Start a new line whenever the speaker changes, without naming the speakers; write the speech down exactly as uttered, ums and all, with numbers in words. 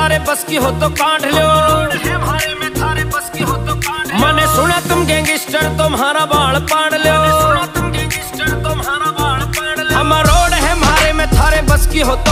थारे बस की हो तो काट लो, मैंने सुना तुम गैंगस्टर तुम्हारा बाल पाड़ लो। हम रोड है मारे में थारे बस की हो